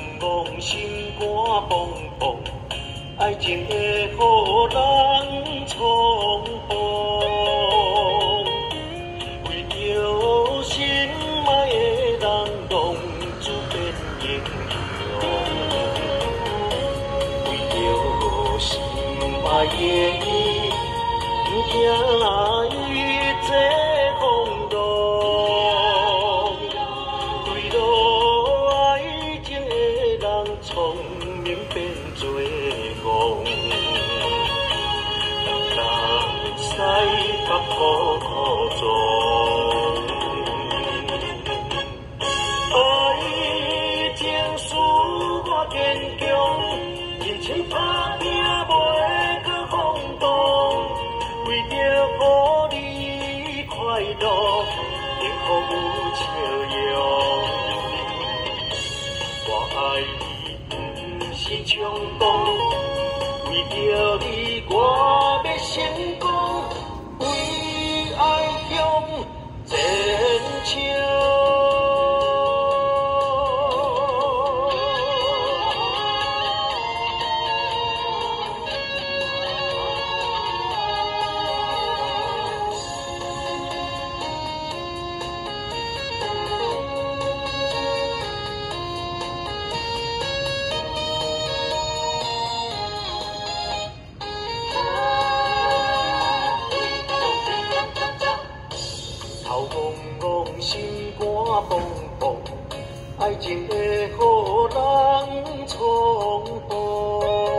怣，心肝怦怦，爱情会予人冲动。为着心爱的人，浪子变英雄。为着心爱的伊，不惊伊这风浪。为了爱情的人，聪明变做戆。东西北苦苦撞。爱情使我坚强，人生打拼袂搁放荡。为着予你快乐，幸福有笑容。我爱你不是冲动，为着你我要成功，为爱向前冲。头怣怣，心肝怦怦，爱情会予人冲动。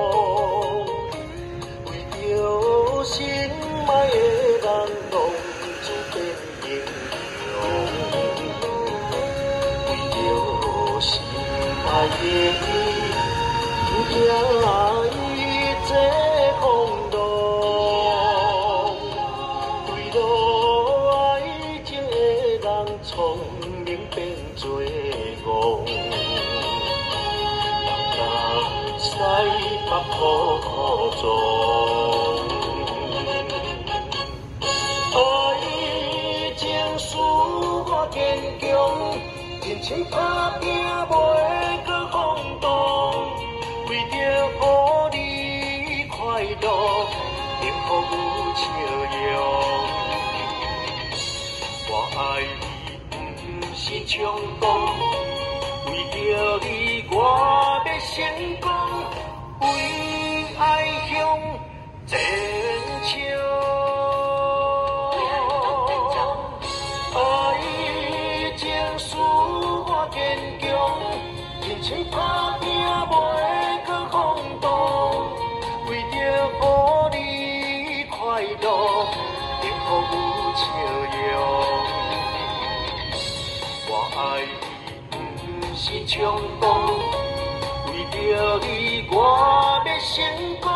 为着心爱的人，浪子变英雄。为着心爱的伊，不惊伊这风浪。为了聪明变做戆，东西北苦苦撞。爱情使我坚强，人生打拼袂搁放荡。为着予你快乐，幸福有笑容。我爱你不是冲动，为着你我要成功，为爱向前冲。爱情使我坚强，人生打拼袂搁放荡。为着予你快乐，幸福有笑容。我爱你不是冲动，为着你我要成功。